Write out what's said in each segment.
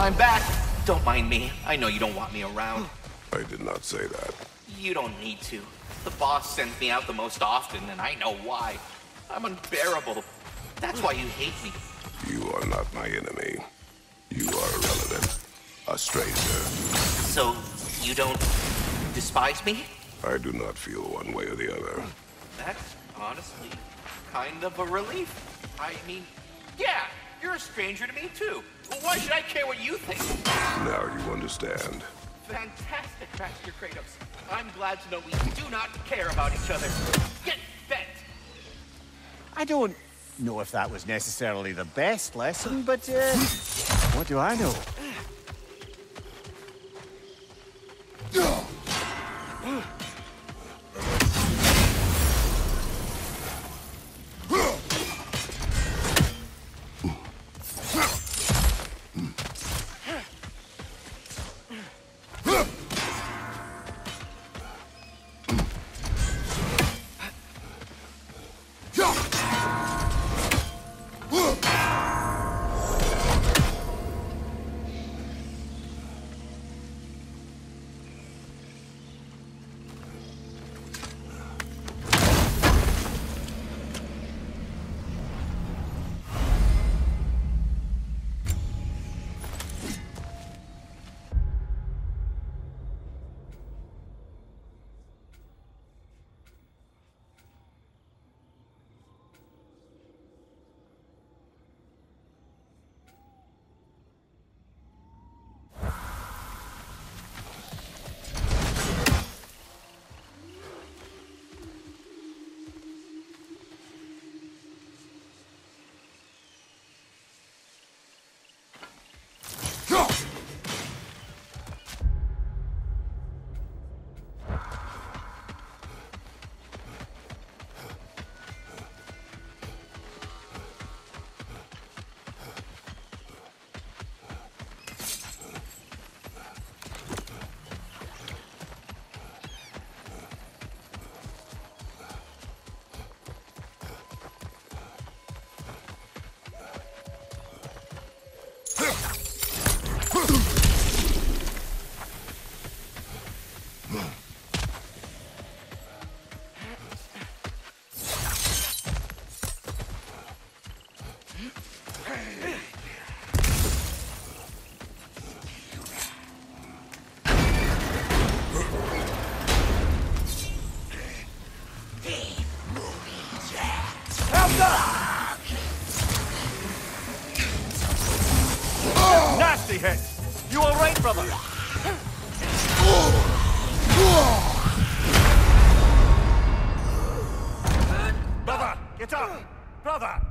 I'm back. Don't mind me. I know you don't want me around. I did not say that. You don't need to. The boss sends me out the most often, and I know why. I'm unbearable. That's why you hate me. You are not my enemy. You are irrelevant. A stranger. So, you don't despise me? I do not feel one way or the other. That's honestly kind of a relief. I mean, yeah, you're a stranger to me too. Why should I care what you think? Now you understand. Fantastic, Master Kratos. I'm glad to know we do not care about each other. Get bent! I don't know if that was necessarily the best lesson, but, what do I know? Nasty hit! You all right, brother? Brother, get up! Brother!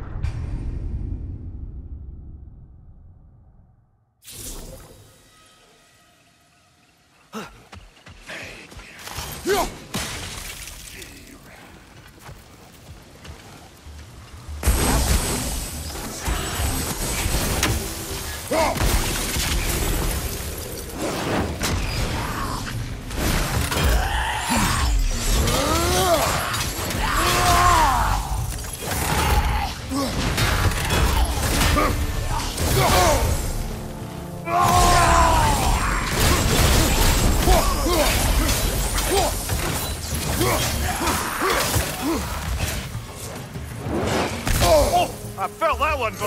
I felt that one,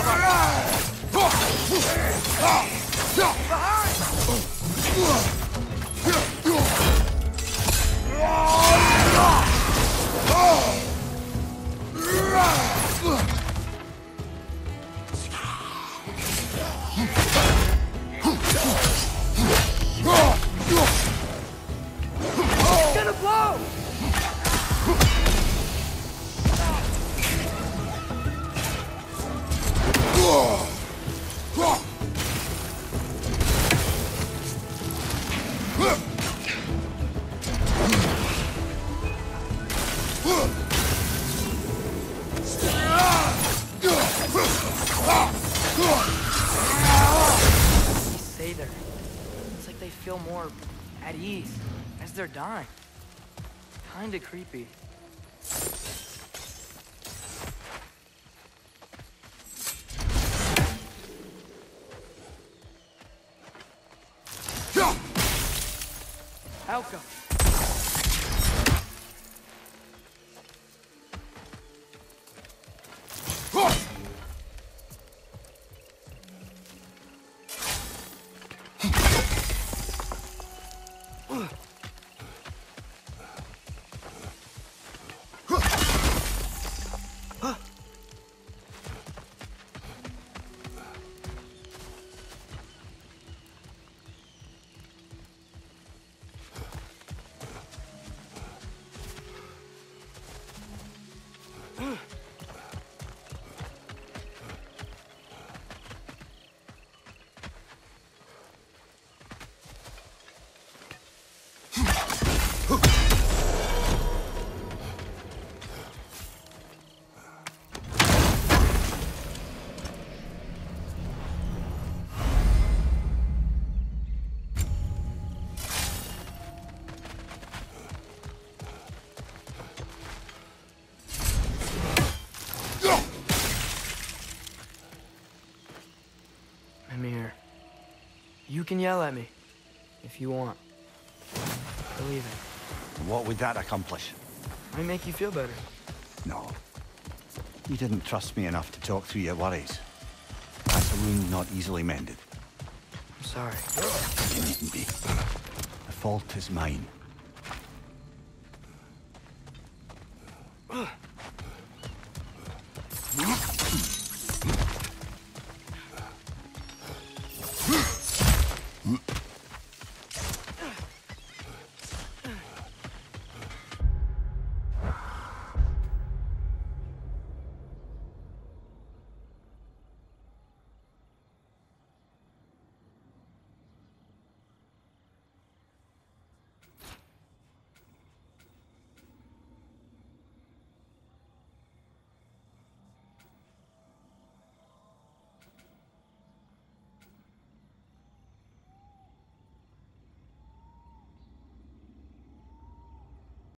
It's gonna blow! Say there. It's like they feel more at ease as they're dying. Kinda creepy. You can yell at me, if you want. Believe it. What would that accomplish? Might make you feel better. No. You didn't trust me enough to talk through your worries. That's a wound not easily mended. I'm sorry. You needn't be. The fault is mine.